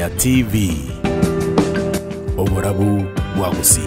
Mbeya TV. Oborabu Bwagusi.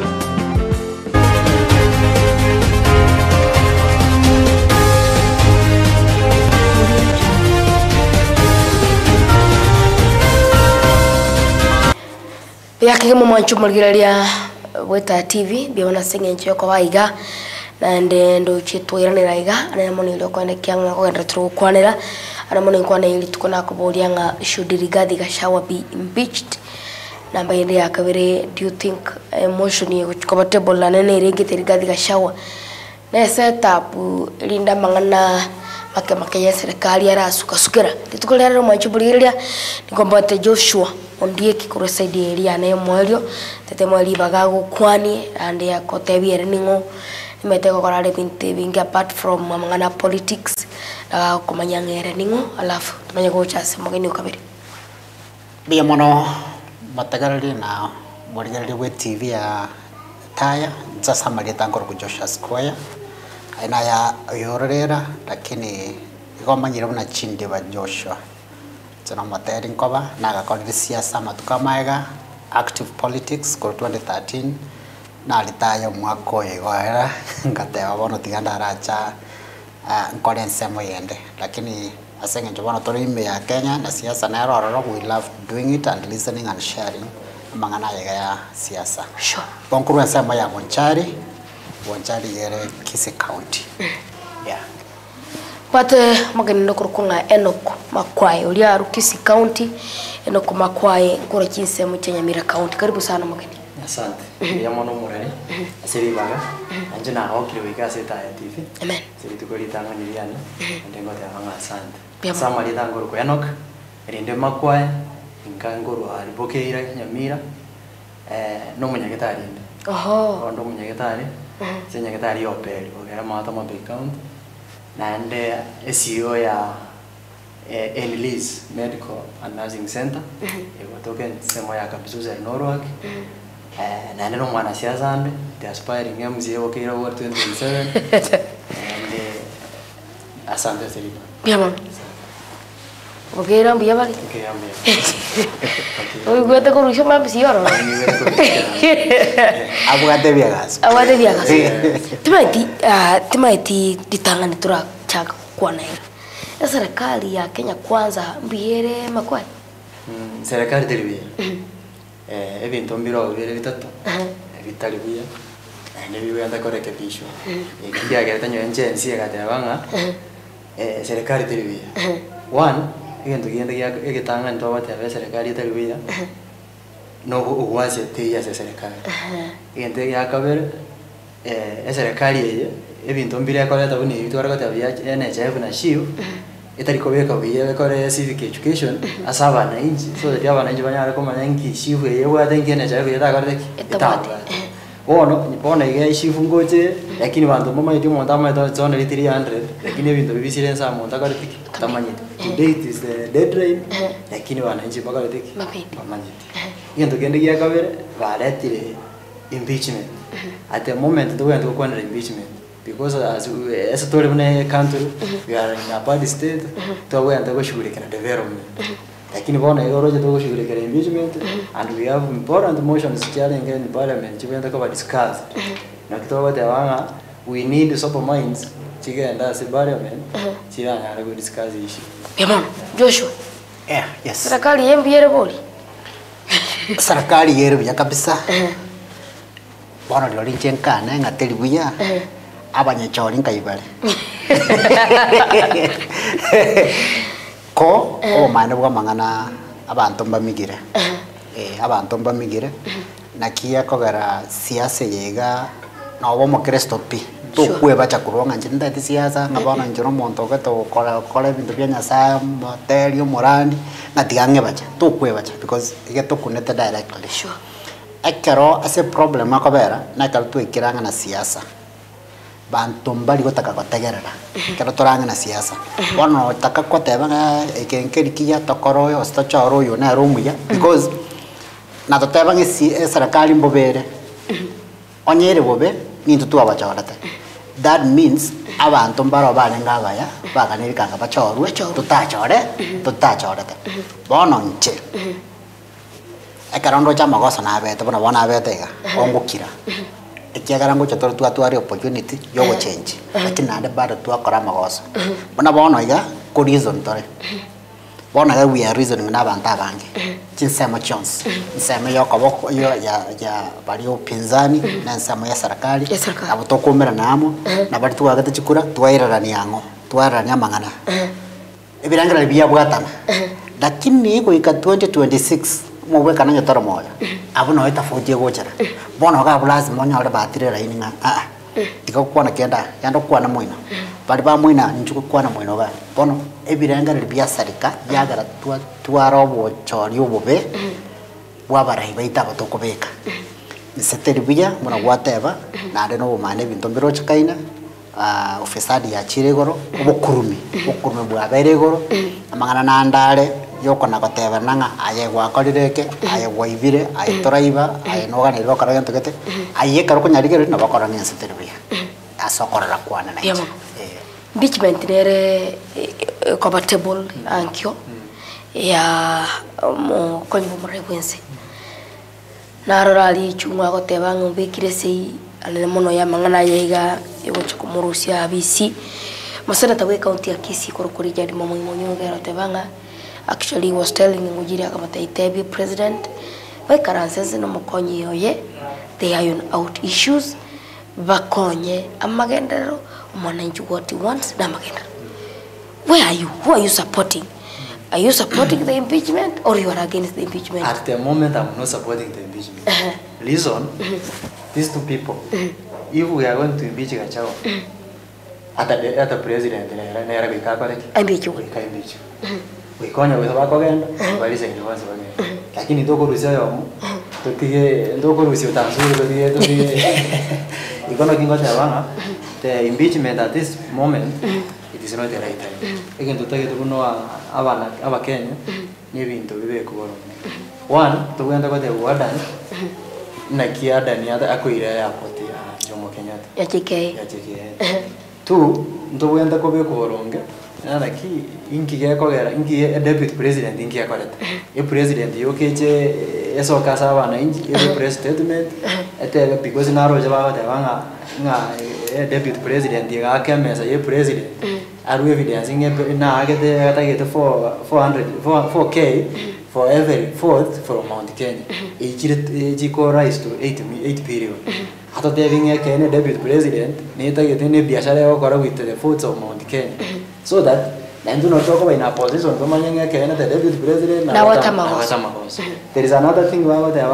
Yakigemo mwanchu mulgiralia weta TV biona singe ncho kwa waiga na ndo chitwiranira iga na monilo kwenda kyanga kwenda tru kwanira ana moni kwana ili tukona kubodia nga should Rigathi Gachagua be impeached na bayende yakabere. Do you think emotion ye compatible na nene irengete Rigathi Gachagua na setup linda mangana make ya serikali ara sukasukira litukolera mwanchu mulgiralia nikombote Joshua ondie kikuru saidi elia na mwelio tete mweli bagago kwani ande yakotebiere ningo nimeteko korale binte bingi apart from mangana politics na kumanyangere ningo alafu tumanya ko chase mugeni ukabiri bia mono matagarali na morigali we TV ya taya sasa maleta ngoro ku Joshua Square aina ya yorera lakini igomanyira na chinde ba Joshua tena materi nkoba na gakorire siasa matuka maega active politics ko 2013 na litaya mwako yegoera ngatewa bono tiganda aracha nkore nsemo yende lakini asenge njobono torime ya Kenya na siasa na roro we love doing it and listening and sharing mangana yega ya siasa sure konkuru nsemo ya Bonchari yere Kisii County yeah. But magani nokurukunga Enoch Makwai ulia Kisii County Enoch Makwai ngoro kinse mu Nyamira County karibu sana magani. Asante ya mono murari asiri baga anje na okire wika seta ya TV Amen siri tukori tanga niliana ndengo ya hanga asante sama lida ngoro ko Enoch rinde Makwai ngangoro alibokeira Nyamira no munyagitari ndo munyagitari senyagitari operi ogera mata ma big county and SEO ya Enlis Medical and Nursing Center token sema ya kabisuza Norwalk na neno mwana siasa ande the aspiring MCA wakira wa 2027 and asante sana pia mama wakira mbia bali okay ambia oy gwete ko rusho mama si yoro abugate biagas timaiti ditangani tura chaka kwa naira ya serikali ya Kenya kwanza mbiere Makwai serikali televia ebintu mbiro bire bitatu bitali buya ne biwe anda korekebisho ikiya gertanyo enjensi egatebanga serikali televia one igento gende egitanga ndo batebe serikali televia no uwase teya serikali igento ya kabere serikali ye ebintu mbire akoreta buni bitwara gatabya NHF na SHIF itariko beka biye kore civic education asaba na inji so that abana inji banyara ko manyangi SHIF ye wa thangi NHF ye takare itabu ono ni bona ye SHIF ngoje lakini bantu mama yidi monta ma to zone 300 lakini ebintu bibisire nsa monta kare tiki tamanyite date is the deadline lakini bana inji bakare tiki tamanyite yendo gende ya kabere baretire impeachment at the moment the way to go impeachment because as a told in a country we are in a party state to way and go shughulikia development lakini bona yoro je to shughulikia impeachment and we have important motions challenge in parliament chibenda ko discuss na kitoba tawanga we need super minds chigenda si parliament chiranga go discuss issue pia Joshua yes serikali yembiere boli serikali yero ya kabisa bona lori chenkana ngateli buya abanye chori nkaibale ko o mane bwa mangana abantu mbamigire abantu mbamigire nakia kogara siasa yega na obo mo Kristo pi to kweba chakuronga njinda ti siasa ngabana njiro monto ka to kola bintu bya Nyasaye materio morandi ngatigange bacha to kweba cha because igeto kunete directly sure ekero ase problem akobera na kaltu ikiranga na siasa bantu mbali gotaka gotegerera kero toranga na siasa bono taka kotebanga ekenkeri kiya tokoroyo stochoro yo na romuya because na totebanga serikali mbobere onyere bobe nintu tu abachorate that means abantu mbaro bane ngabaya baganirikanga bachorwe tutachorete bono nche ekarondo cha magoso na bete bona bona bete ga ongukira ekiagarango cha toru twari opportunity yo go change lakini ande bado twakora magoso bona bona iga ko reason tore bona ga we are reasoning na bantu abange chinsema chance nsema yo kaboko yo ya bari upinzani na nsema ya serikali abo tokomera namo na bari twagate chikura twairarani yango twararani amangana ebirangira bya bwatana lakini ko ika 2026 mwe kana nyotoro moyo abo no itafoje gochara bona ga plus monyo ore batire raini nga tikakwana kenda yando kwana moino bari ba moina njuko kwana moino ga bono ebirangira bya sarika yagara twarobo chori obobe wabarai baita batokobeka seteri buya muna gwateba na reno bomane binto mbiro chikaina ofisadi ya chiregoro obukurumi bwa beregoro amangana na ndare yoko na goteba nanga aye gwakorireke aye gwaibire aye toraiba aye nogana iro karaga ntogete aye karo kunyarigere na bakora ni seteri buya asokorera kwana na impeachment nere compatible ankyo ya mo konyo mrewense narorali chungwa goteba ngobekire sei ale mono ya mangana yaiga yochoko murusia abisi masana tawe county ya Kisii korokori jadi mama imonyo gero tebanga actually was telling ngujira kama taitebi president by karansense no mokonyi yoye they iron out issues bakonye amagendero mwananchi what he wants na magendero. Where are you? Who are you supporting? Are you supporting the impeachment or you are against the impeachment? At the moment, I'm not supporting the impeachment. Listen, these two people, if we are going to impeach Gachagua, at the president, we can't with Bakogan, but it's a once again. Lakini ndoko rusio totige ndoko rusio tanzuri totige ikono kingo tabanga the impeachment at this moment it is not the right time. Again to take to know aba Kenya ni bintu bibe kuboro. One to kwenda kwa the warden na kiada ni hata akoira airport ya Jomo Kenyatta. Ya JK. Two ndo kwenda kwa kuboronge na ki inki gekogera inki deputy president inki yakoreta e president yokeje eso kasaba na inki e president ete because naro jaba banga nga deputy president yake mesa ye president aru evidence na agete atagete 4k for every fourth from Mount Kenya ejiko rise to 8 period hata deving Kenya deputy president ni tagete ne biashara yako kora with the fourth of Mount Kenya so that and do not talk about in a position to manage the deputy president. There is another thing about the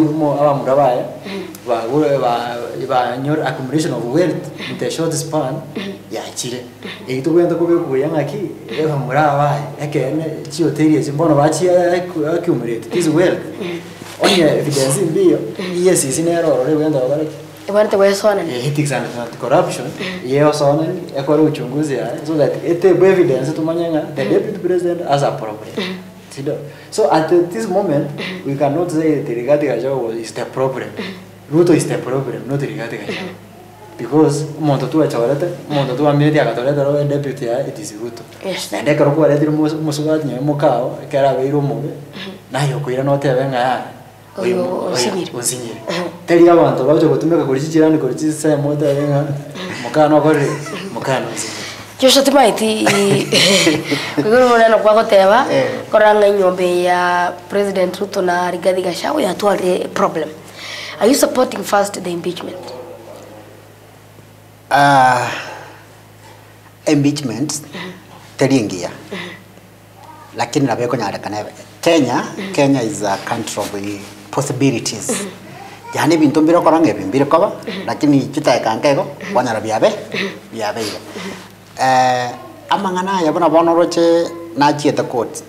accumulation of wealth in the short span. Yeah, Chile. It went to go Yangaki, Eva Murava, again, Chioteria, Bonachi accumulate this wealth. Only evidence in Bio, yes, is in error, or went over it. What the West one? Ethics and corruption. Yes, on Equaruchunguzia, so that it evidence to Manyanga, the deputy president as appropriate. So at this moment, we cannot say the Rigati Gajo is the problem. Ruto is the problem, not the Rigati Gajo. Because Montotua Choreta, Montotua Media Catoreta, deputy, it is Ruto. Yes. And Ecaroqua Musuat, Mokao, Caravero Move. Now you not having Usinyiri. Teri abantu baje gutumeka kuri kirani kuri kisa moda yenga mukano kore mukano Joshua Timaiti kuguru mwana kwa goteba koranga nyombe ya President Ruto na Rigathi Gachagua ya twale problem. Are you supporting first the impeachment? Impeachment teringia. Lakini nabeko nyara kanebe. Kenya is a country of possibilities. Yani bintu mbiro koranga bimbiro koba lakini kitaekangego wanyara biabe amangana yabona bonoroche na chieta court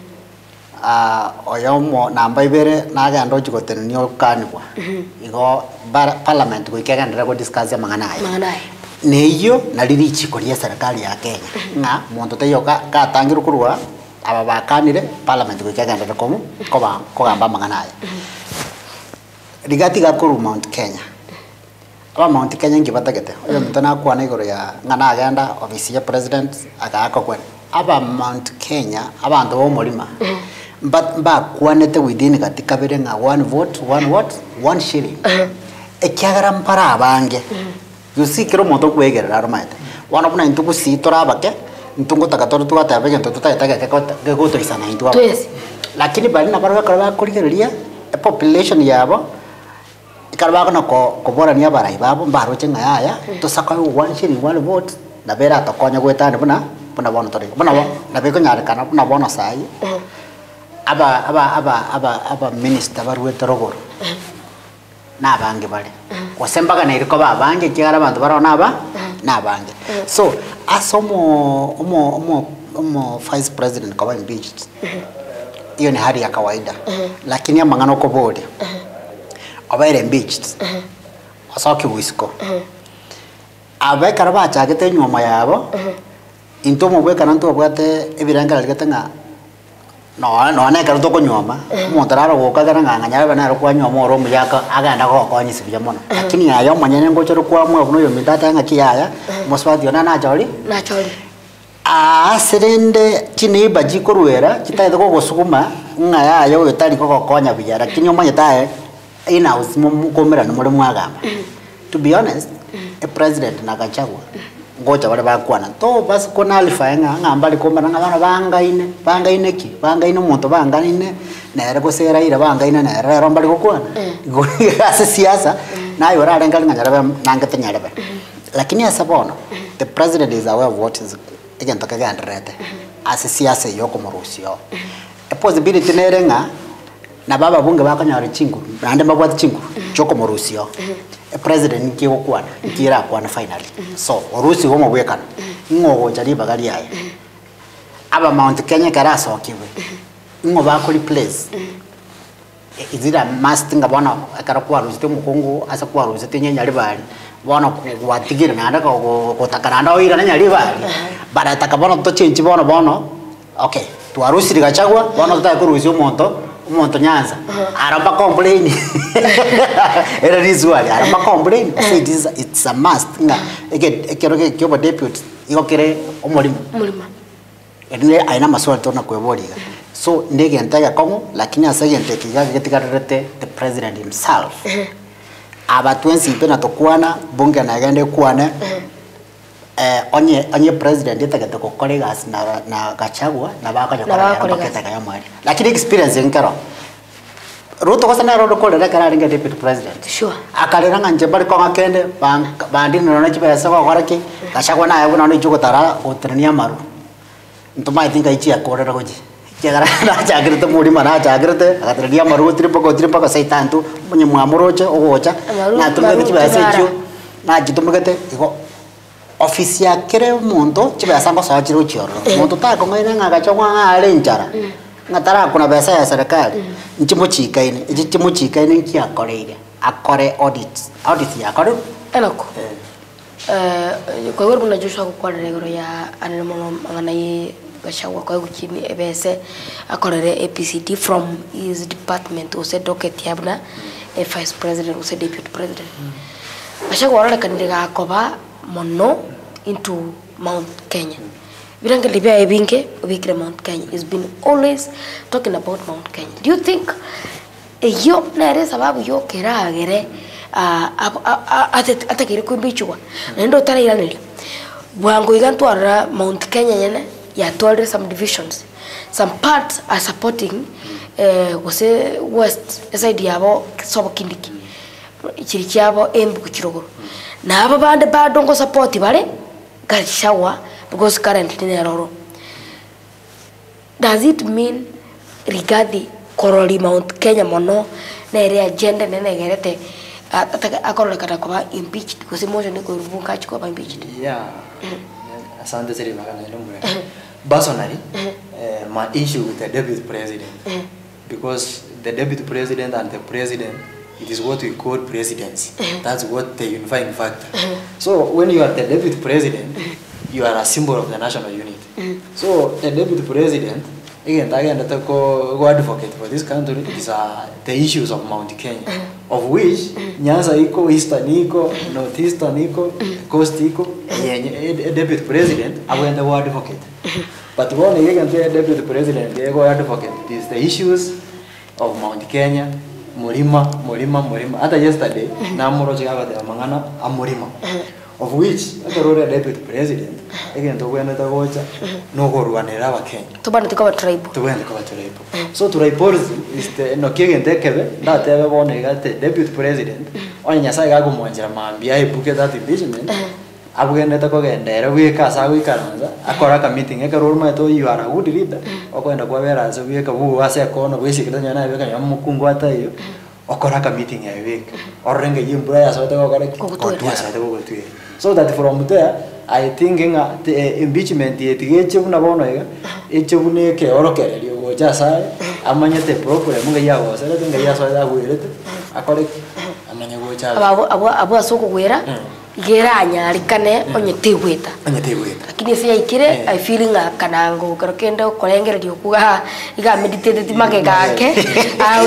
oyomo namba ibere na gando chikotenio kanwa igo parliament ko ikagandira ko discuss amangana neyo na riri chikoria serikali ya Kenya na muntu teyoka katangiru kurwa aba bakanire parliament ko ikagandira ko gamba amangana Rigati gakuru Mount Kenya. Aba Mount Kenya ngibatagete. Oyo mutana kwa na igoro ya ngana agenda office ya president akako kwen. Aba Mount Kenya abantu bo mulima. But kwanete within katika birenga one vote, one what? One shilling. Ekiagara mpara abange. You see kero moto kwegera armaite. Wana buna intuku si torabake, intungu takatoru tu ata abege ntoto taitaka ke goto isana intu abo. Lakini bali na barwa karaba kurigeria population yabo ikaraba kono ko bora ni abara ibabo mbaro chenga yaya to saka one shilling one vote na bera to konya gwetane buna bono tori. Buna na beko nyare kana buna bono sai. Aba minister barwete rogoro. Na bange bale. Osembaga na iriko ba bange kigara bantu barona aba na bange. So asomo vice president kwa impeached. Hiyo ni hali ya kawaida. Lakini ya mangano ko bode. Abaire impeached. Asoki wisko. Abai karaba chagete nyuma yabo. Intomo bwe kananto bwate ebiranga ligata no na karo to konyoma montararo gokagara nganganya bana ro kwa nyoma ro muyaka aganda ko konyisi byamono lakini ayo manyene ngochero kwa mwe buno yo mitata ngaki yaya moswati ona na chori serende chini baji koruera chitaide ko gosukuma ngaya ayo yotari ko konya bya lakini omanye tae ina usimu komera no muri mwagamba to be honest a president nakachagwa ngocha bale bakwana to basi kona alifaenga ngambali komera ngabana bangaine ki bangaine umuntu bangaine nere gosera ira bangaine nere rombali kokwana ase siasa nayo rare ngali nganyara nangete nyarebe lakini asabono the president is aware of what is again to kagandrete ase siasa yoko morusio a possibility nerenga na baba bunge bakanyara chingu nande mabwati chingu choko morusio a president ki okwana kira kwana finally so orusi homo bwekana ngogo jari bagali yaye aba Mount Kenya karaso kiwe ngo bakoli place izira must ngabona akarakwa ruzite mukongo asa kwa ruzite nyanya libali bona kuwatigire nanda ko kotakana ndo ira nyanya libali bara takabona to change bona okay twarusi ligachagwa bona tutakurusi umuntu Nyanza aramba complain era rizwali aramba complain say it's a must nga ekero kyoba deputy ikokere omulimo ene aina maswali tona kweboliga so ndege ntaga kongo lakini asage ntekiga getikarete the president himself abatwensi pena tokwana bunge na gende kwana onye president itakete ko colleagues na Gachagua na bakaja kwa paketa ya mwali lakini experience nkero Ruto kwa sana rodo kole rekara ringa deputy president sure akalera nganje bari ko ngakende bandi nona chipesa kwa kwaraki Gachagua na yabo nona ijuko tara otrenia maru ntoma itinga ichi akorera goji kigara na chagrete muri mana chagrete akatrenia maru tripo saitantu munye mwamoroche ogocha na tumwe chipesa ichu na jitumugete iko ofisi ya kere muntu chibesa ngo sawa chiro chiro muntu ta ko ngene ngagachwa ngale njara ngatara kuna pesa ya serikali nchimuchikaine nkiakoreire akore audit yakore enako kwa wewe kuna Joshua kukorera igoro ya anemo nganaye Gachagua kwa gukini ebese akorere APCD from his department ose docket yabna vice president ose deputy president Gachagua ora kandiga akoba mono into Mount Kenya. Birange libya ebinge obikire Mount Kenya. He's been always talking about Mount Kenya. Do you think yo nere sababu yo keragere atakire kumbichwa nendo tara iraneli bwango igantwara Mount Kenya yene ya told some divisions, some parts are supporting wase west side yabo sobo kindiki ikiri cyabo embu kukirogoro na aba bande badongo support bare Gachagua because currently in Roro. Does it mean regarding Koroli Mount Kenya mono na area agenda na negerete akorola kata kwa impeached because motion ko rubuka chiko ba impeached? Yeah. Asante seri magana ilomwe. Personally, my issue with the deputy president because the deputy president and the president, it is what we call presidency. That's what the unifying factor. So when you are the deputy president, you are a symbol of the national unity. So the deputy president, again, the go advocate for this country is the issues of Mount Kenya, of which Nyanza iko, Eastern iko, Northeastern iko, Coast iko, deputy president, I went the advocate. But one again, the deputy president, they go advocate is the issues of Mount Kenya, Murima. Hata yesterday, Namuro Chigava de Mangana, and Murima. Of which, the road deputy president, again, to win the Vocha, no go run a Kenya. To ban the cover tribe. To win the cover tribe. So to report is the no king and Dekeve, not everyone got the deputy president, on Yasago Monjama, Bia Buket that impeachment. Abugenda takogenda wika sawi karanza akora meeting ekaruruma to you are a good leader okwenda kwabera so wika bu ase kono bwesikira nyana wika nyamukungu ata iyo okora meeting ya wika orenge yimbura ya sote kokore kotwa sote kokotwe so that from there I think the impeachment yetige buna bono ega echebune ke orokere lyo gocha sai amanyete problem nga yawo sele nga yaso ya gwirete akore amanye gocha abo asoko gwera geranya rikane onyete gweta lakini sia ikire I feeling kanango karokenda kolengera dio kuga iga meditate timake gake au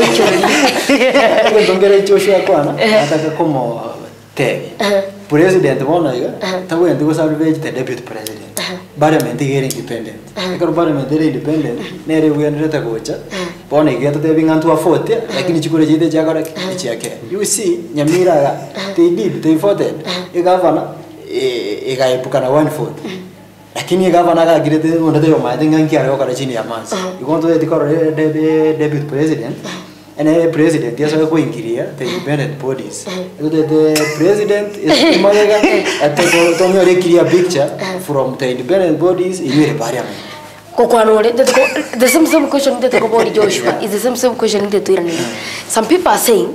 chori ndongere choshwa kwana ataka como te president bona iga tawe ndigo sabe the deputy president parliament is independent ikaro parliament is independent nere uyanireta gocha bona igeta te bingantu afford lakini chikure chite chakora chiake you see Nyamira they voted igavana igaepukana 1/4 lakini igavana agirete ondete yo madenga nkiara yokara chini ya manzi igonto de tikoro deputy president and a president yes go ingiria the independent bodies the president is malega at to me clear picture from the independent bodies in the parliament kokwanore the same question that go body Joshua is the same question that to some people are saying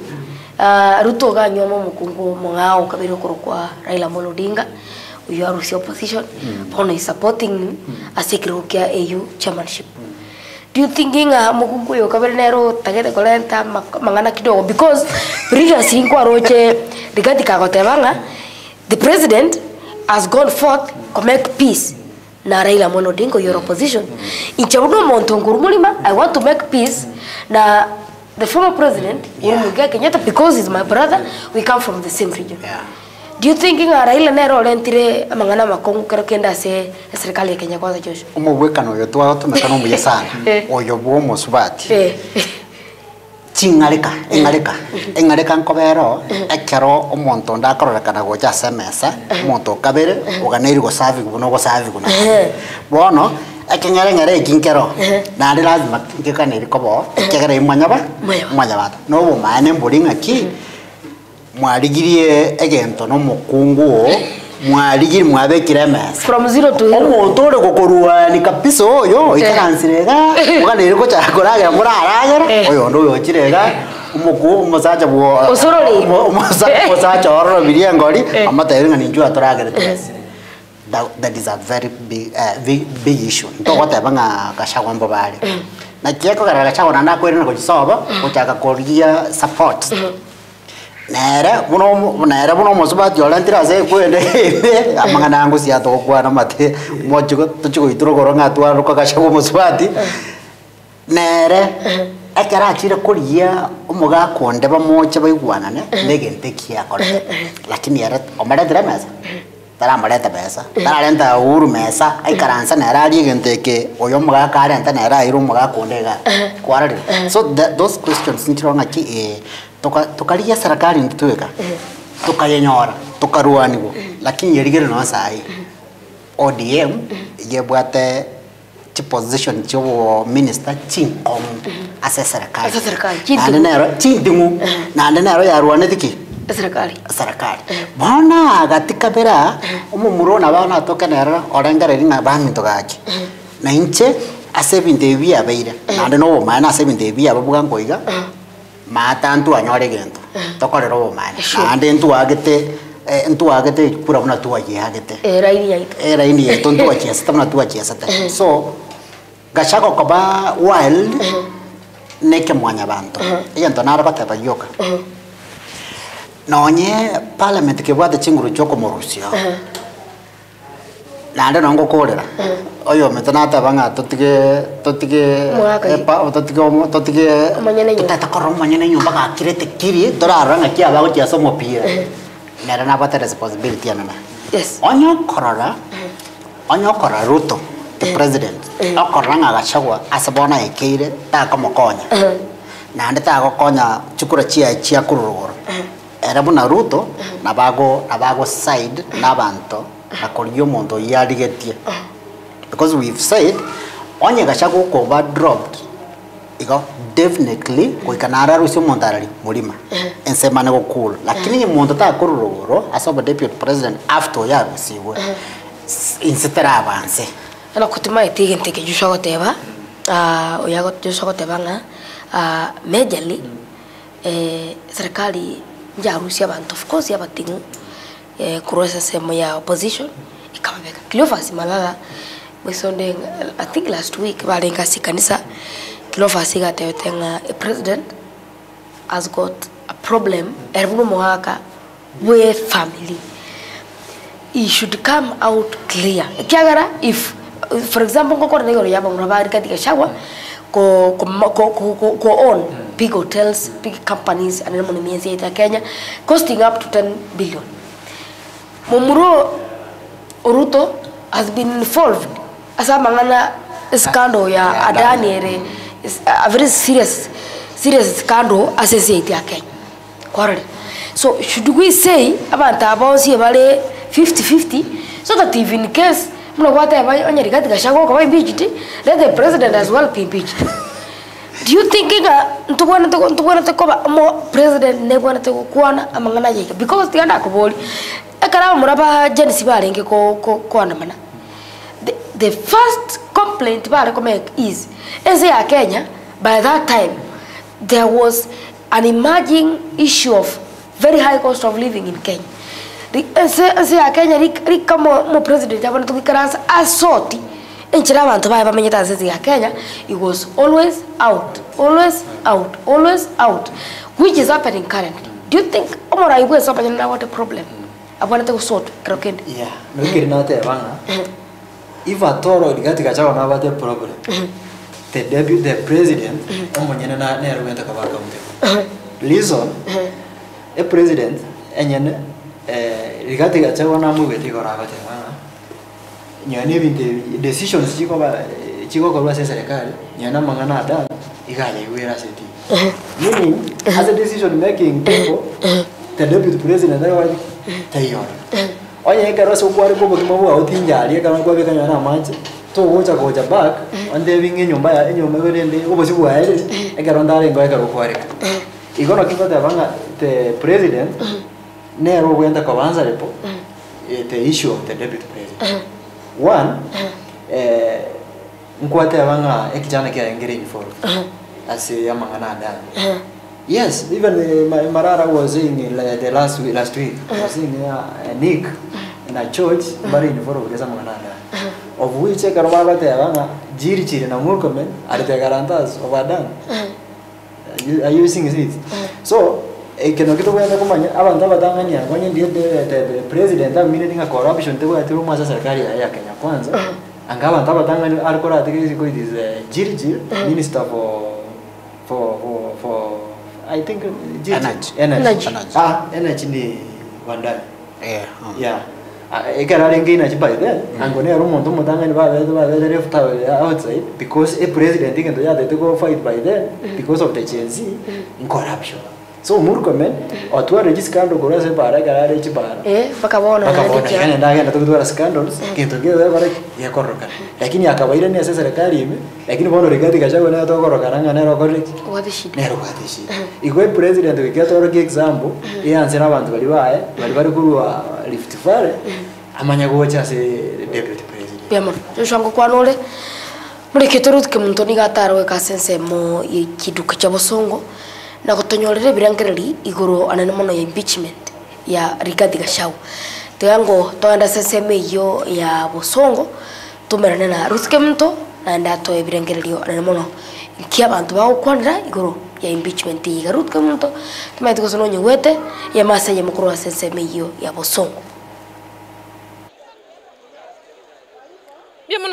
Ruto ga nyoma mukungu mongao kabiro korokwa Raila Amolo Odinga you are the opposition on supporting a secretary AU chairmanship. Do you thinking mukungu yo kabernero tagete kolenta mangana kidogo because previously kwa roche Rigathi Kagotebanga the president has gone forth to make peace na Raila Amolo Odinga your opposition in chabuno montongurumulima I want to make peace na the former president Uhuru Kenyatta because he's my brother we come from the same region. Do you think Raila nero lentire mangana makongu kenda se serikali ya Kenya kwanza Joshua? Umubwekano yo twa tumekano muye sana. Oyo bwo musubati. Engaleka nkobero ekero omonto ndakorora kana gocha semesa omonto kabere oganeri go savi kuno go savi kuno. Bono ekengere kinkero na ndi lazima kikane rikobo ekegere mwanyaba no bo mane mbulinga ki mwaligirie egento no mukungu mwaligiri mwabekire mesa from 0 to hero omonto ore gokorua ni kapisa oyo ikaransirega uganeri ko cyakora muraragera oyo ndo yo kirega umuku musacha bwo usorori musacha oro biriyengori amatayinga ninjua turagere that is a very big issue to gotebanga gashagwa mbobale na kieko gara gashagwa na kwere ko gisoba ucyaka koria support nere buno musubati olantira ze kwende amangana ngo sia to kwa na mate mojugo tuchugo ituro goronga twa ruka gashagwa musubati nere akara achire kuria umuga konde bamoche baigwanane negente kiakora lakini yara omara mesa tara mareta pesa tara lenta uru mesa ai karansa nera ri genteke oyo muga kare enta nera iru muga kondega kwarari so those questions ntironga ki tokaria serikali ntweka tokayenyora tokaruanigo lakini yerigere no sai ODM yebwate chi position cho minister chinkom ase serikali na nero chindimu na nero yaruane diki serikali bona gatika bera umumuro na bana toka nera orengare ringa baminto gaki na inche ase binde bia beira na no mana ase binde bia babuga ngoiga mata ntu anyore gento tokorero bo mana na ntu agete kura buna tu aje agete era ini yaito ntu aje sta buna tu aje sta so gashako koba wild neke mwanya bantu yento nara bataba yoka nonye parliament ke bwate chinguru choko morusio nande nongo kolera oyo metanata banga totige tata koroma nyene nyumba ka kirete kiri doraranga kia bago kia somo pia nera na bata responsibility anana yes onyo korora Ruto deputy president okoranga Gachagua asabona ekire ta komokonya na ndeta gokonya chukura chia kurugoro era buna Ruto nabago side nabanto na koriyo mondo yarigetie because we've said onye Gachagua ko ba dropped igo definitely ko ikanara rusyo mondarari mulima ensema nego cool lakini mondo ta kurugoro asaba deputy president after ya rusiwe insitera avance ana kutima itige nteke jusho goteba oyago jusho goteba nga majorly serikali ya Rusia abantu of course yabatingu kurasa semo ya opposition ikamabeka Cleophas Malala Mwisonde I think last week balenga sikanisa Cleophas gatetenga a president has got a problem erbuno mohaka we family he should come out clear kiagara if for example ngokora ngoro yaba murabari katika Gachagua ko own big hotels, big companies and then money in Kenya costing up to 10 billion. Momuro Ruto has been involved as a mangana scandal ya Adani a very serious scandal associated ya Kenya. Correct. So should we say about 50-50 so that if in case let the president as well be impeached? Do you think president never because the the first complaint is Kenya by that time there was an emerging issue of very high cost of living in Kenya. Kenya mo president abana tukikarasa asoti enchira abantu baba bamenyeta sisi ya Kenya it was always out which is happening currently. Do you think omora iwe sopa nyana what a problem abana to sort krokende yeah no kirina te banga if at all rigati Gachagua na bate problem the president omonyene na ruwenda kabaka mte reason a president enyene rigati Gachagua na mugeti goragate bana nyane binde decisions chiko kwa serikali nyana mangana ada igaya iwera seti meaning as a decision making people the deputy president ayo tayo oye karo so kwari bobo kimabu autinjali kama kwa beka nyana maji to gocha back ande binge nyumba ya nyumba gorende obosi bwaere ekaro ndare ngo ekaro kwari igono kikote banga the president nero wenda kabanza lepo the issue of the deputy president one nkwate abanga ekijana kya ngere involved as yamangana ada yes even Marara was saying the last week was saying Nick in a church very involved with yamangana ada of which karwaba te abanga jiri na mulkomen are the guarantors of adan are you using it so ekeno kito kwenda kumanya abantu abatangania kwenye ndiye the president amine corruption te kwa tiru masa serikali ya Kenya kwanza anga abantu abatangania alikora atikisi ko this Jirji minister for I think energy energy ni Wandani yeah ekara lengina chibai then angone rumondo mutangani ba left outside because a president ngendo ya to go fight by then because of the GNC in corruption. So Murkomen otwa regiskando gorase para garare chibara bakabona yani ndaga ndatokuwa scandals kintogewe bare ya koroka lakini akabaira ni sasa serikali ime lakini bono rigati Gachagua na to koroka ranga nero korrect nero watishi igwe president wiketo ro example yansera abantu bari kuruwa lift fare amanya gocha se deputy president bemo joshango kwanole mureketorut ke muntu ni gatarwe ka sense mo ikiduka cha bosongo na gutonyorere birangereri iguru anane mono ya impeachment ya Rigathi Gachagua teyango toanda seseme iyo ya bosongo tumerane na Ruth Kemto na ndato ebirangereri anane mono kia bantu ba ukwanira iguru ya impeachment ya Ruth Kemto tumaite kusono nyewete ya masa ya mukuru wa seseme iyo ya bosongo. Bien,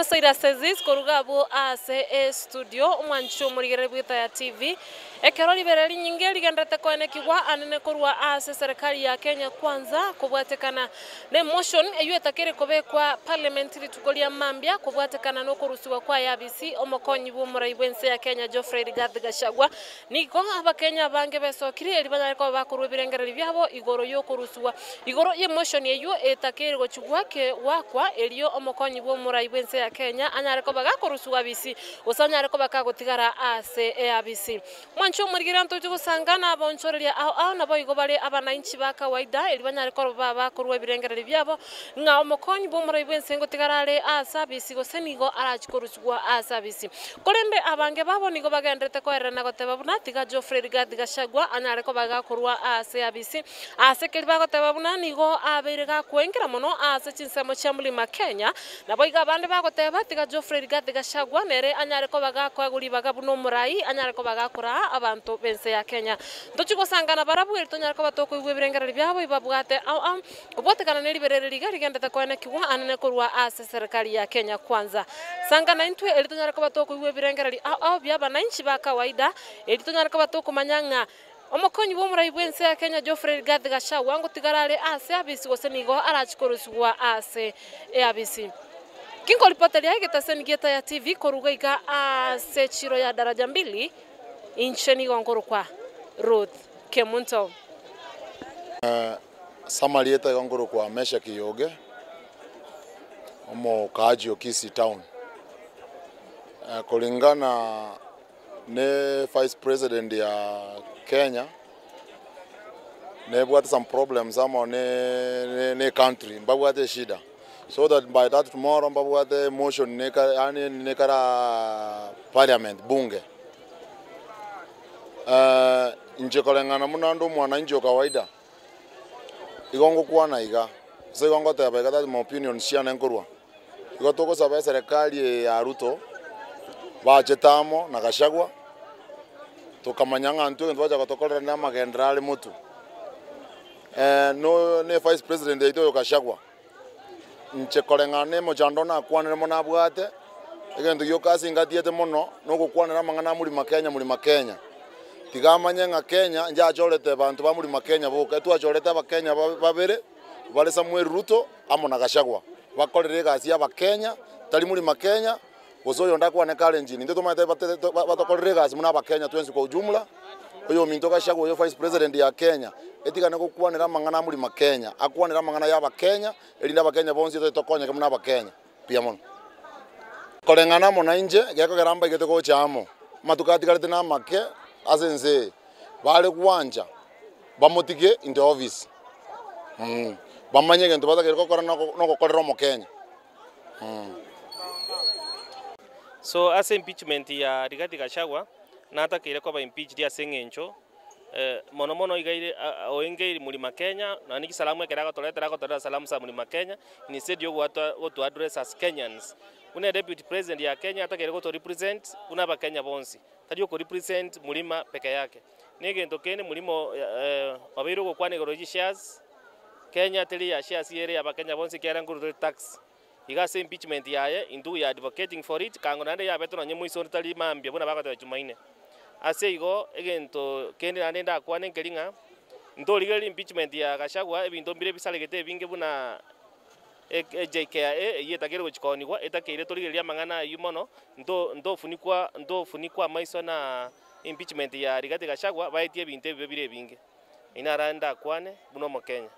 Saida Sezis korugabo ase studio umwancho murigere bwita ya TV ekero liberali nyinge ligendete kwanekigwa anene korwa ase serikali ya Kenya kwanza kubwatekana ne motion eyo etakere kobekwa parliamentary tukolia mambia kubwatekana no kurusiwa kwa yabisi omokonyi bu muraibwense ya Kenya Geoffrey Rigathi Gachagua niko abakenya bange besokiri elibanya ko bakurwe birengereri byabo igoro yo kurusiwa igoro ye motion eyo etakere gochugwa ke wakwa eliyo omokonyi bu muraibwense ya Kenya anyareko bagakurusiwa bisi usanyareko bakagotigara ase abisi mwancho murigire ntoje gusangana abonchoreria aho nabo igobare abananchi ba kawaida elibanyareko bakurwe birengereri byabo nga omokonyi bu muraibwense ngotigarare ase abisi gosenigo arachikuruswa ase abisi kolembe abange babo nigo bagendete koerana goteba buna tiga Geoffrey Rigathi Gachagua anyareko bagakurwa ase abisi ase keliba goteba buna nigo aberega kwengera mono ase chinsemo cha mulima Kenya nabo igabande bagoteba tiga Geoffrey Rigathi Gachagua nere anyareko bagakwaguri bagabuno murai anyareko bagakora abantu bense ya Kenya ndochiko sangana barabu elitonyareko batoko igwe birengereri byabo ibabwate kubotekana neri bereri rigendete koene kiwa anene korwa ase serikali ya Kenya kwanza sangana intwe elitonyareko batoko igwe birengereri byaba nanchi ba kawaida elitonyareko batoko manyanga omokonyi bo muraibwense ya Kenya Geoffrey Rigathi Gachagua ngotigarare ase abisi gosenigo arachikoruswa ase abisi kinko ripoteri yake tasenigieta ya TV korugaiga ase chiro ya daraja 2 incheni gongorukwa Ruth Kemunto Samalieta gongorukwa Mesha Kiyoge omo kaji Okisi town kulingana ne vice president ya Kenya nebwate some problems amo ne country mbabwate shida so that by that tomorrow mbabwate motion nekara parliament bunge nje kolengana munando mwananchi wa kawaida igongo kuana iga so igongo tebe kata my opinion siana nkorwa igotoko sabe serikali ya Ruto bachetamo na Gachagua tukamanyanga ntu ntwaja gotokorera na magenderali mutu no ne vice president ito Gachagua nche kolengane mo jandona kwanere mona bwate egento yokasi ngatiete mono no gukwanera mangana muri Kenya tigamanyanga Kenya nja achorete bantu ba muri Kenya boka twachorete abakenya babere bale Samuel Ruto amo na Gachagua bakorere gasi abakenya tali muri Kenya Ozoyo ndakwane kalenjini ndio tumate batokorere gasi muna abakenya twensi kwa ujumla oyo minto Gachagua oyo vice president ya Kenya etika nako kwanira mangana muri Kenya akwanira mangana ya abakenya elinda abakenya bonsi tokonya kama abakenya pia mono kolengana mona inje geko garamba igete chamo matukati kalete na make asenze bale kuwanja bamotige in the office bamanyege nto batakere kokora no kokorera mo Kenya So as impeachment ya Rigathi Gachagua nata kire kwa impeach dia sengencho mono igaire oenge mulima Kenya na niki salamu ekera gotoleta salamu sa mulima Kenya ni said yo to address as Kenyans una deputy president ya Kenya atakere go to represent una ba Kenya bonsi tadio ko represent mulima peke yake nege ndokene mulimo abiro go kwane goroji shares Kenya teli ya shares yere ya ba Kenya bonsi kera nguru tax igase impeachment yaye indu ya advocating for it kangonande ya beto nanye muiso tali mambia bona bakata Jumaine ase igo egento kende nanda kwane nkelinga ndo legal impeachment ya Gachagua ebinto mbire bisalegete binge buna JKA yetakere gochikonigwa etakere toligeria mangana yumono ndo funikwa maiso na impeachment ya Rigathi Gachagua baitie binte bibire binge inaranda kwane buno mo Kenya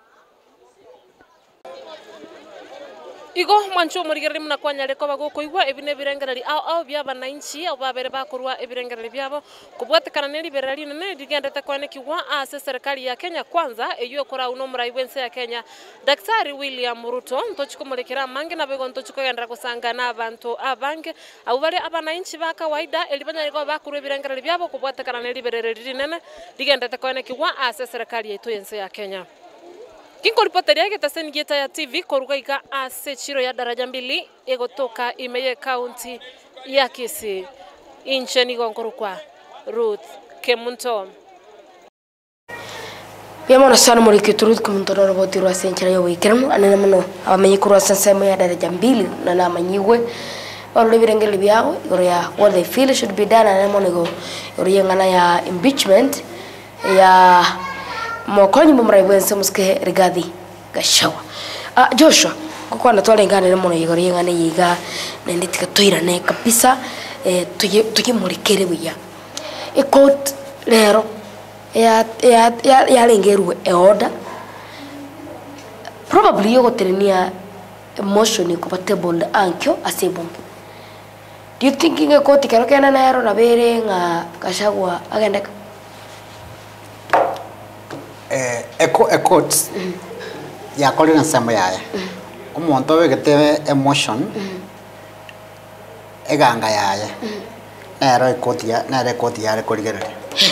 Igo mwancho murigere muna kwanyareko bagokoigwa ebine birengereri byaba nanchi babere bakurwa ebirengereri byabo kubwatekana neri berari nene digendete kwanekigwa ase serikali ya Kenya kwanza eyo kora uno muraibwense ya Kenya Daktari William Ruto ntochikumulekera mange na bego ntochikogendera kusangana abantu abange abale abananchi ba kawaida elibanyareko bakurwa ebirengereri byabo kubwatekana neri berari nene digendete kwanekigwa ase serikali yetu yense ya Kenya Kinko ripoteri yake tasenigieta ya TV korugaiga ase chiro ya daraja 2 egotoka Imeye County ya Kisii incheni gongorukwa Ruth Kemunto ya mwana sana muri kituru kumutoro roboti rwa senchera yo wikiramu anene muno abamenye kurwa sensemo ya daraja 2 na namanyiwe wale birengeli byao igoro ya what they feel should be done anene muno igoro yengana ya impeachment ya mokonyi mumrai wense muske Rigathi Gachagua. Joshua kwa na twalengana muno igoro yengana yiga nende tikatoirane kabisa tuje murekere buya court lero ya lengerwe order probably yo goterenia emotion compatible ankyo asebonge. Do you think inge court kero kana na yaro na bere nga Gachagua agenda a court ya kolina samba yaya umuntu wegete emotion eganga yaya nero court ya rekorigerere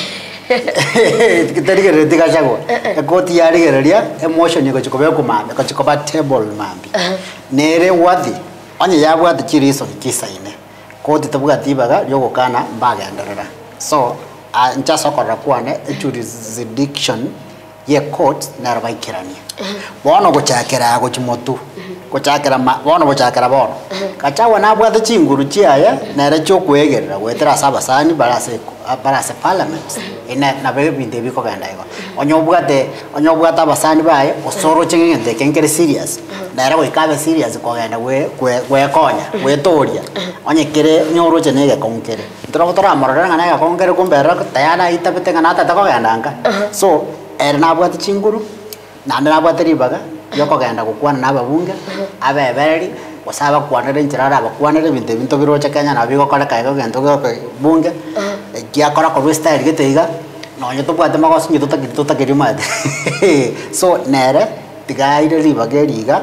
kitarigerere Gachagua court ya rigereria emotion yego chikobe kumambe ko chikoba table mambi nere wathi onye yabwate chiriso kisaine court tabuga tibaga yogo kana mbagenderera so nchasokora kwane jurisdiction ye court nero baikirania bono gochakera gochimotu gochakera bono gochakera bono Gachagua nabwate chinguru chiaya nere chokwegerera gwetera sabasani barase parliament ina na bebinde biko ganda igo onyobwate abasani baye osoro chingende kenkere serious nere goikabe serious ko ganda we konya we toria onyekere nyoro chenege konkere tora morora ngana ga konkere kumbera tayana itabete ngana tata ko ganda so era nabwate chinguru nande nabwate ribaga yoko ganda gukwana nababunge abebereri wasaba kwanere njirara abakwanere bintu biroche Kenya na bigo kora kaigo gento bunge kia kora ko style geteiga no nyo tubwate magoso nyo tutakirima so nere tigaire ribaga riga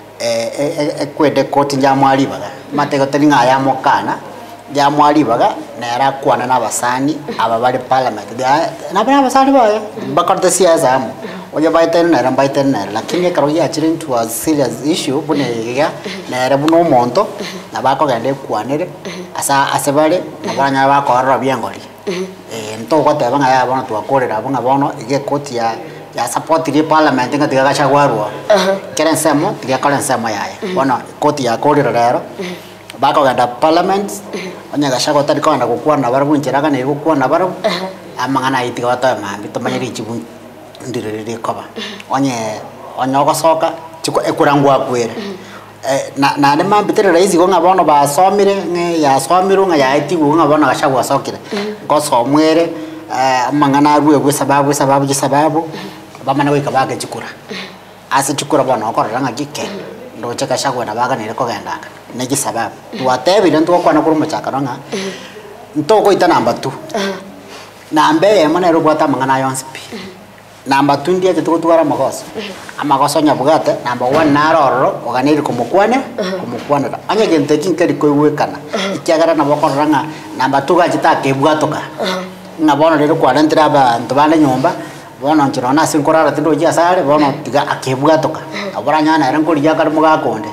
kwede koti ya mwali baga matego telinga ya mokana ya mwali baga nera kwana na basani ababali parliament na bana basani baga bakorte siasa amu oya baiten nera lakini karo ya chirin to a serious issue bune ya nera buno monto na bako gande kwanere asa asebale na banya bako arra biangoli nto ko te banga ya bono to akorera bonga bono ige koti ya support ri parliament nga tiga Gachagua ruo keren semo tiga kalen semo ya bono koti ya korera rero bako ganda parliament onya Gachagua tari ko anda gukwana barabu nchiraga ne gukwana barabu amangana itiga wata mambi to manyiri chibu ndirere koba onye gosoka chiko ekurangwa kwere na ne mambitere raisi go ngabono ba somire nge ya somiru nga ya itigu ngabono Gachagua sokire go somwere amangana ruwe gwe sababu bamana we kabage chikura ase chikura bono okoranga gike ndo cheka Gachagua na baga ne ko gendanga ne gisababu tuatebire ndo kwana kuruma chakaranga ntoko ita namba 2 nambe yemana robota mangana yonspi namba 2 ndiye tutwara amagoso nyabugate namba 1 naroro oganiri kumukwana anya gente kinkeri koiwekana ikiagara na bokoranga namba 2 gachita kebwatoka ngabona rero kwarentira abantu bane nyumba bono nchirona sinkorara tindo jia sare bono tiga akebwatoka aboranya era nkori yakari mugakonde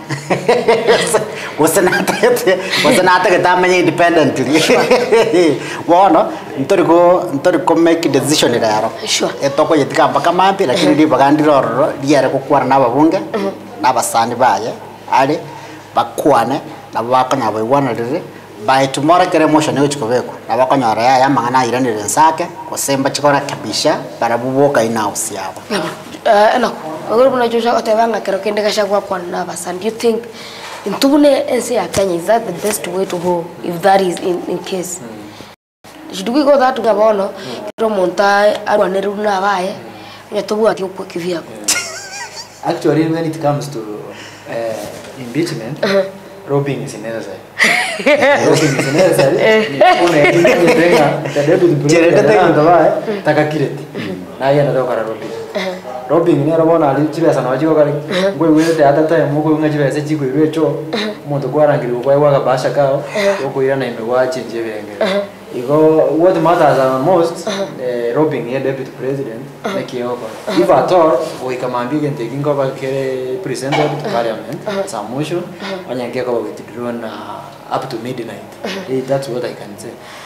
wasenata ketamenye independently bono ntoriko make decision rero etoko yetika mpaka mampi lakini ndi bagandiro liare kukwara nababunge nabasani baye ali bakwane nabakanya baywana rere by tomorrow kere motion yo chikobeko nabakanyara ya mangana iranire nsake kosemba chikora kabisha barabuboka inaosi yabo ena ogoro na Joshua otebanga kero kende Gachagua kwa na basan. Do you think intubune ense ya Kenya is that the best way to go if that is in case should we go that gabono kero monta arwaneru na baye nyatubu ati ukwo kivia actually when it comes to impeachment robbing is necessary. Robbing is necessary. The deputy president takakireti na yeye anatoka robbing. Robbing ni arabona alichira sana wajiko kali ngwe wete atata ya muko ngajiba se chiko irecho muntu gwarangiri kwa waga basha kao yoko ira na imbe wachinje benge. What matters most robbing here deputy president like yoko. If at all we come and begin taking over presented to parliament some motion onyangeka withdrawn up to midnight. That's what I can say.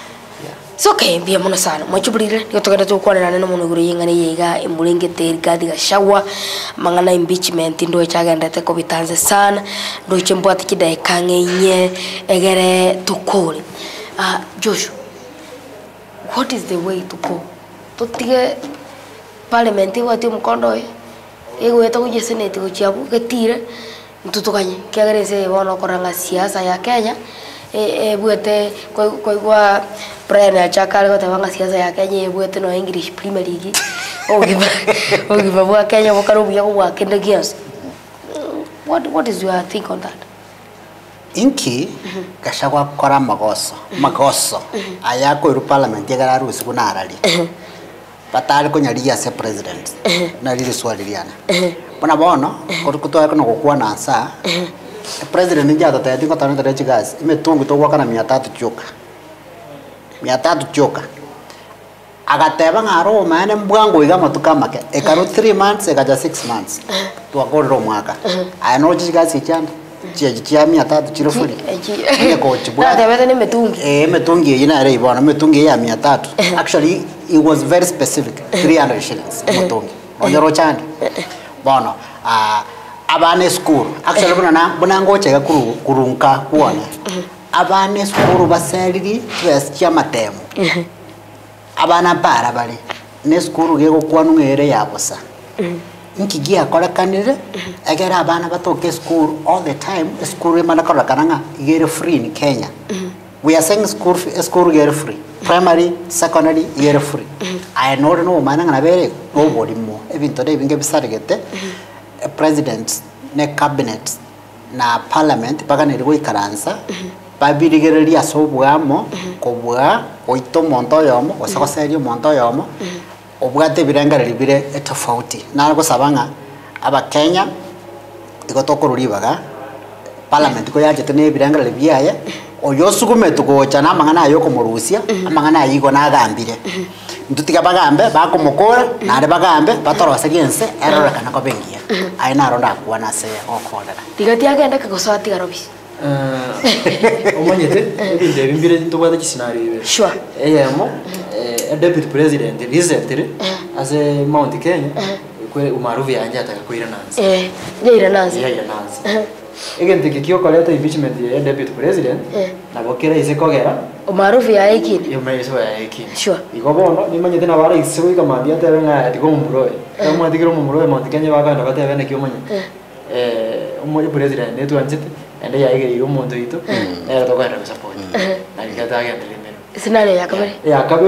It's okay, bia mono sana. Mwachubulire niko tokenda tukwanira neno mono iguru yingane yiga imulingete Rigathi Gachagua mangana impeachment ndo ichagendete ko bitanze sana ndo ichembwati kidaika ngenye egere tukuri. Joshua, what is the way to go? Tutige parliament wati mkondo egweta kuje senate kuchiabu ketire mtutukanye kiagerese bono koranga siasa ya Kenya bwete kwa Brian achakale ko tabanga siasa ya Kenya bwete no English Premier League ogiba Kenya bokarubuya kwa kende gias. What is your think on that? Inki Gachagua kora magoso ayako iru parliament yagara rusi kunarali batali ko nyari ya president na lili swali liana bona bono kutoya kono gukwa na nsa president njata tayati ko tanete chigas imetungu to wakana 300 choka agateba ngaro mane mbwango iga matukamake ekaru 3 months ekaja 6 months twagorero mwaka ayano chigas ichanda chia 300 chiro fuli ile coach bwana tebete ni metungi metungi ina ere ibona metungi ya 300 actually it was very specific 300 shillings metungi onyoro chanda bona abane school actually bona ngochega kurunka kuona abane school baseliri twes cha matemo abana para bali ne school gego kwanu ere yabosa nkigia kora kanire agera abana batoke school all the time school emana kora kananga igere free in Kenya we are saying school igere free primary secondary igere free I know no mananga na bere nobody mo ebinto de binge bisarigete president ne cabinet na parliament bagane rwo ikaransa babirigereria sobwamo kobwa oito monto yomo osakoserio monto yomo obwate birengareri bire tofauti nalgo sabanga aba Kenya igotokoruribaga parliament ko yaje tene birengareri biaye oyosugume tugocha na mangana ayo komurusia amangana ayigo nagambire ndutiga bagambe bakomokora nare bagambe batorosegiense erora kana ko bengia aina ronda kuana se okolera tigati agenda kagosati garobisi omanyete ebinde bimbire ntobada kisinari ibe sure eyemo deputy president recently as a Mount Kenya kwe umaruvi yanje atakakwira nansi yaira nansi egente kikyo koleta impeachment ya deputy president na bokera ise kogera umaruvi ya ekini yo meso ya ekini sure igobono nimanyete na bara ise wiga mandi atebe nga atiko mumuroe kama atikiro mumuroe Mount Kenya baganda batebe na kyo manya umuri president netu anjete ende yaige iyo muntu ito era tokara support na nikata agenda scenario ya kabere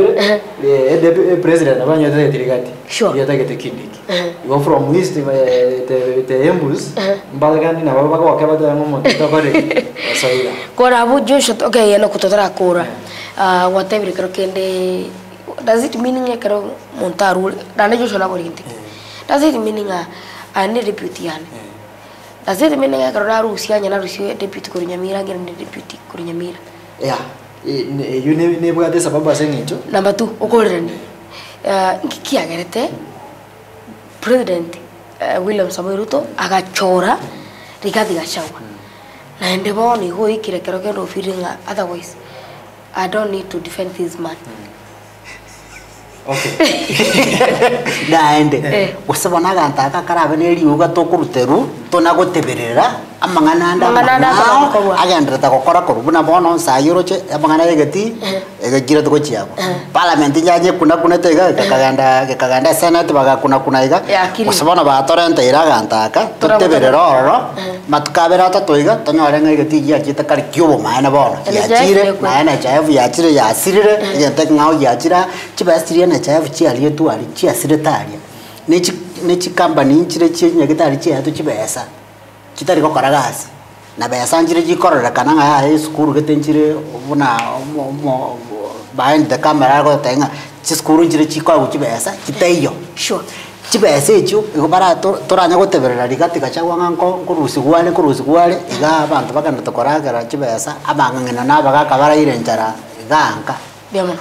president abanyete tirigati sure yatagete kindiki go from east te embus mbagandi na baba ko akabata mu tokore saira kora bu Joshua okay yana kutotara kora whatever kero kende does it meaning kero montaru dana Joshua na korinti does it meaning ani deputy yani does it meaning kero na Rusia nyana Rusia deputy kurinyamira ngene deputy kurinyamira yeah you ne bwate sababu asengicho number 2 okorerani kiagerete president William Samoei Ruto agachora Rigathi Gachagua na ende boni go ikirekero kendo feelinga otherwise I don't need to defend this man okay daende usabona gantaka karabe ne riuga tokuruteru tonagoteberera amangana agenda takokora korubuna bono sayoroche amangana yegeti egagira tokochiabo parliament nyaje kuna tega kaganda senate baga kuna iga usabona batorente iragantaka toteberera oro matukabera tatoiga tonyore ngegeti yachita kari kyobo maana bono yachire maana chavu yachire yasirire yente ngao yachira chibasirie na chavu chialie tu ali chiasiretaria nechi company nchire chinyagitari chiatu chibesa kitari ko karagasi na besa njire jikorora kananga ya skuru getenjire ubuna behind the camera ko tenga chiskuru njire chikwa uchibesa kiteyo sure chibesa echo igobara toranya goteberera Rigathi Gachagua nganko kurusi gwale iga abantu baganda tokoragera chibesa abangangena nabaga kabara irenjara iganga biamono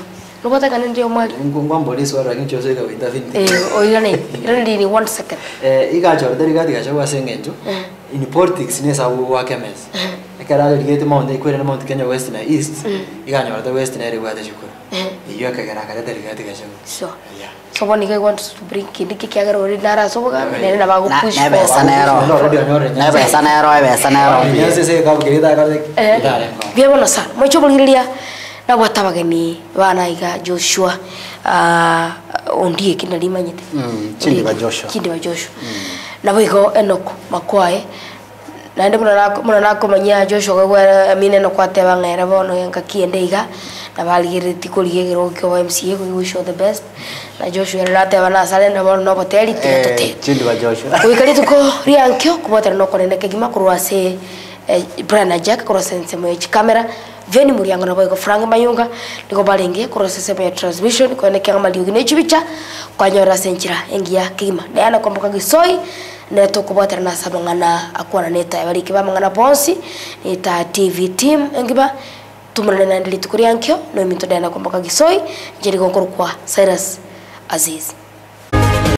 Nobota kan ndio mwali. Ngwambole swara kinchozo ika intervene. Oirane. Irani ni 1 second. Igacho Rigathi Gachagua asengenjo. In politics nesa wake mes. Ekara rigete Mount Equere Mount Kenya West na East. Iganyo the West na ere gwate shukuru. Iyo akagara kare Rigathi Gachagua. So. So when you want to bring kidiki kiagara ori nara so ga nena bago push. Nebe sanero. Nebe sanero. Yes se ka kirita kare. Bien bueno sa. Mocho bulgiria na watabageni bana iga Joshua ondie kinali manyite. Chindi ba Joshua. Chindi ba Joshua. Na wigo enoko makwae. Na ndi muna nako manya Joshua kwa amine no kwate bangera bono yanka kiende iga. Na baligiriti kuligero kwa MCA we wish all the best. Na Joshua rate bana sale na bono no hoteli tete. Chindi ba Joshua. Kuikali tuko riankyo kubotera no konene kegima kurwase Brian Jack kurwase mo kamera veni muriango na boy ko Frank Mayunga ndiko balenge kurwase ya transmission ko ne kama liugine chibicha kwa nyora senchira engia kigima ndana komboka gisoi ne to kubotera na sabangana akwana neta bali kiba mangana bonsi ita TV team engiba tumrana na ndili tukuriankyo no minto ndana komboka gisoi njeri gonkor kwa Cyrus Aziz.